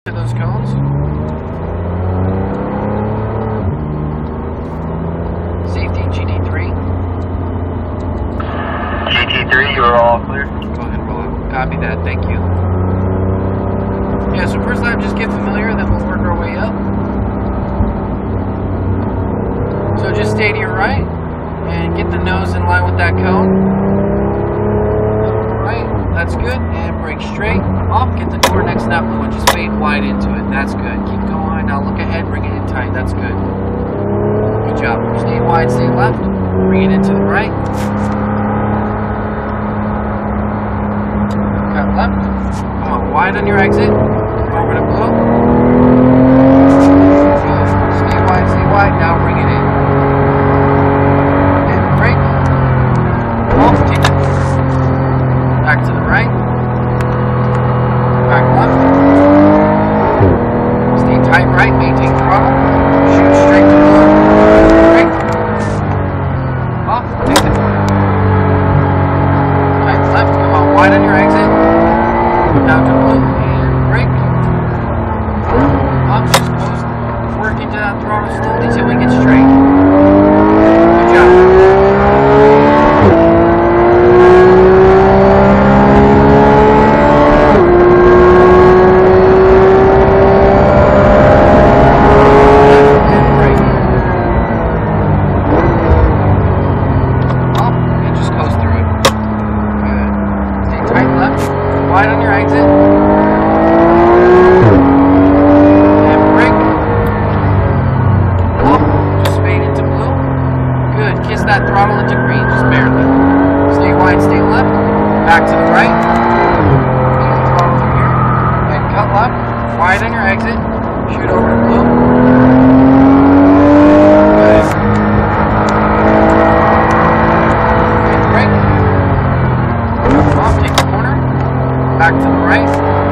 Those cones. Safety GT3. GT3, you are all clear. Go ahead and roll out. Copy that, thank you. Yeah, so first lap, just get familiar, then we'll work our way up. So just stay to your right and get the nose in line with that cone. Right, that's good. And brake straight. Off, get the door next to that blue one. Just fade wide into it. That's good. Keep going. Now look ahead, bring it in tight. That's good. Good job. Stay wide, stay left. Bring it into the right. Cut left. Come on, wide on your exit. Over to blue. Good. Stay wide, stay wide. Now bring it in. And brake. Off, take the door. Back to the right. Back left. Stay tight right, maintain throttle. Shoot straight to blue. Brake. Off, take the corner. Tight left, come on wide on your exit. Down to blue and brake. Off, just coast. Work into that throttle slowly till we get straight. Good job. Wide on your exit. And brake. Off. Just fade into blue. Good. Kiss that throttle into green. Just barely. Stay wide, stay left. Back to the right. Keep the throttle through here. And cut left. Wide on your exit. Shoot over to blue. Good. And brake. Off. Take the corner. Back to the right.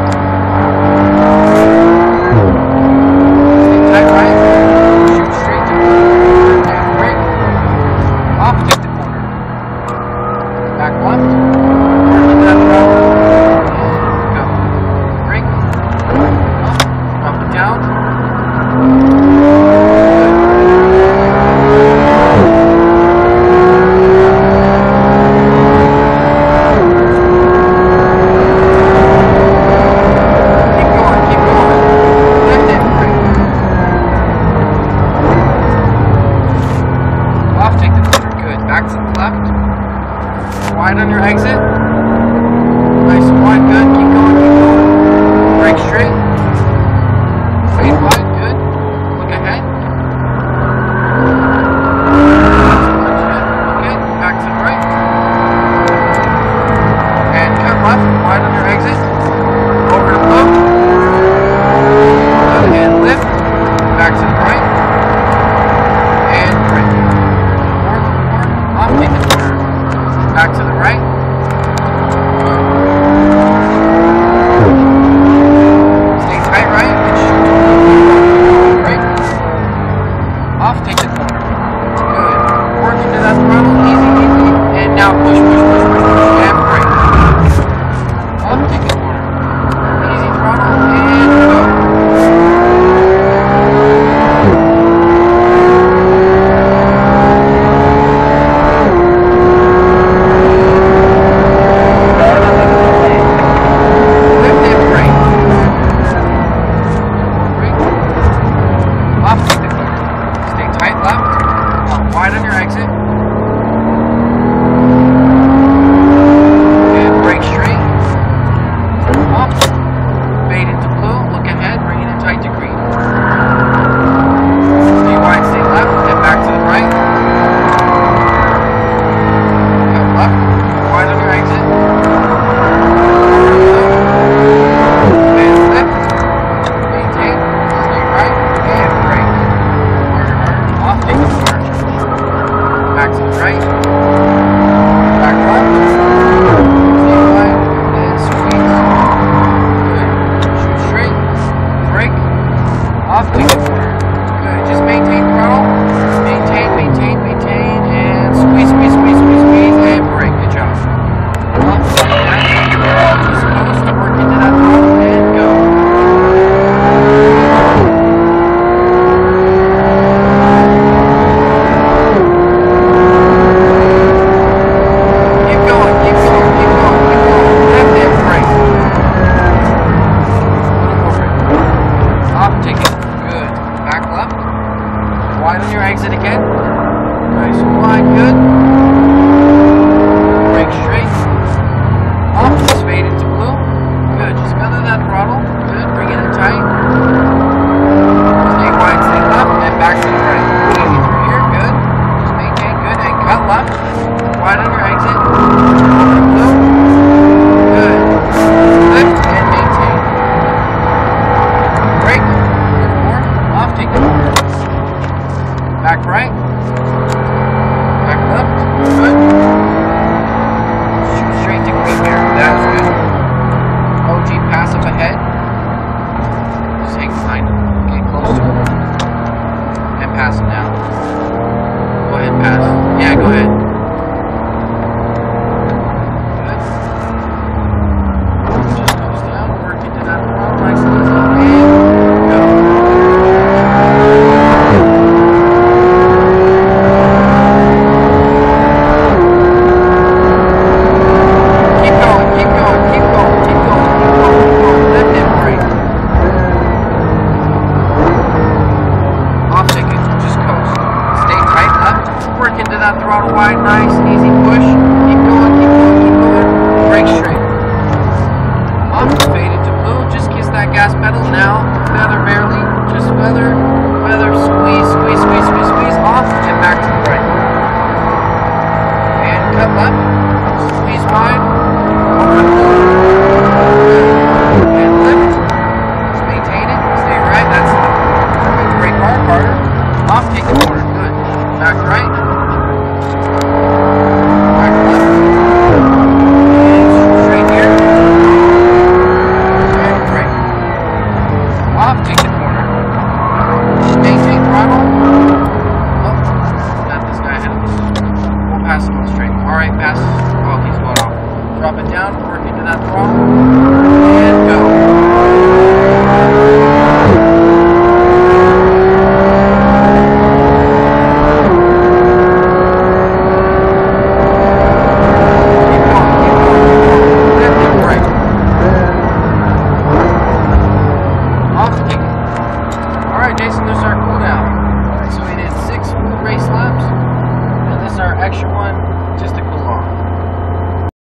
Stay tight right. Shoot straight to blue. And brake. Off, take the corner. Back left. Work in that throttle. And go. Brake. Up. Drop it down. Wide on your exit again. Nice and wide, good. Brake straight. Off, just fade into blue. Good, just feather that throttle. Good, bring it in tight. Stay wide, stay left, and back to the right. Easy through here, good. Just maintain, good, and cut left. Wide on your exit. Over blue. Good. Lift and maintain. Brake. Good four. Off, take it. Back right. Back left. Good. Shoot straight to green here. That's good. OG pass up ahead. Just hang behind him. Get close to him. And pass him now. Go ahead, pass. Yeah, go ahead. Good. Just nose down. Work into that throttle. Nice and easy. And go. Keep going, keep going, keep going, keep going, keep going, keep going. Lift and brake. Off ticket, just coast. Stay tight left. Work into that throttle wide, nice and easy push. Keep going, keep going, keep going. Brake straight. Off, fade into blue. Just kiss that gas pedal now. Feather barely. Just feather, feather, squeeze, squeeze, squeeze, squeeze, squeeze. Off and back to the right. And cut left. Squeeze wide. Over the blue. And lift.